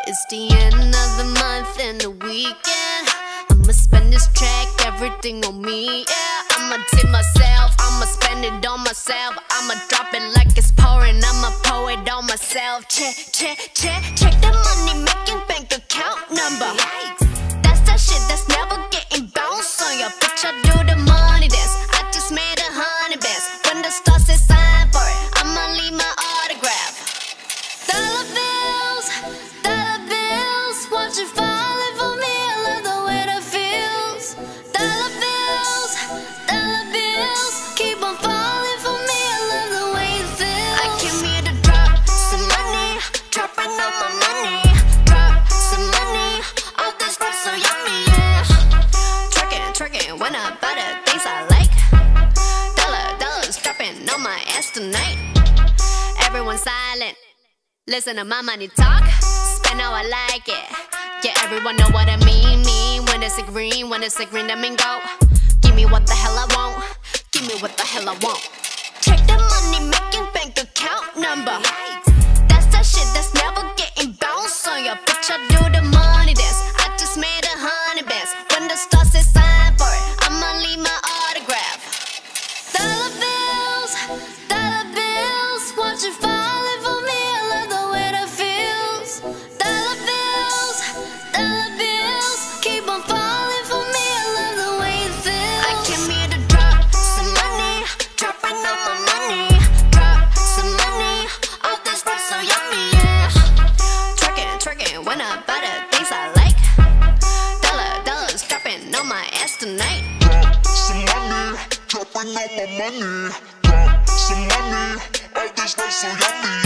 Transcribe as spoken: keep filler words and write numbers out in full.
It's the end of the month and the weekend. I'ma spend this check, everything on me, yeah. I'ma tip myself, I'ma spend it on myself. I'ma drop it like it's pouring, I'ma pour it on myself. Check, check, check, check the money making bank account number. That's that shit that's never getting bounced on your bitch. I do the money dance, I just made a hundred bands. When the star says sign for it, I'ma leave my autograph. Dollar bills, dollar bills, watch it falling for me. I love the way that feels. Dollar bills, dollar bills, keep on falling for me. I love the way it feels. I came here to drop some money, dropping all my money. Drop some money, all this stuff so yummy, yeah. Twerking, twerking, when I buy the things I like. Dollar, dollars dropping on my ass tonight. Everyone silent, listen to my money talk. Spend how I like it. Yeah, everyone know what I mean. Mean when it's a green, when it's a green, that mean go. Give me what the hell I want. Give me what the hell I want. Check the money making bank account number. That's that shit that's never getting bounced on your bitch. I do the money dance, I just made a hundred bands. When the star says sign for it, I'ma leave my autograph. Dollar bills, dollar bills, watch it falling for me. I love the way that feels. Dollar bills, dollar bills, keep on falling for me. I love the way it feels. I came here to drop some money, dropping all my money. Drop some money, all this stuff so yummy, yeah. Twerking, twerking, when I buy the things I like. Dollar, dollars dropping on my ass tonight. Drop some money, dropping all my money. Drop some money, all this stuff so yummy.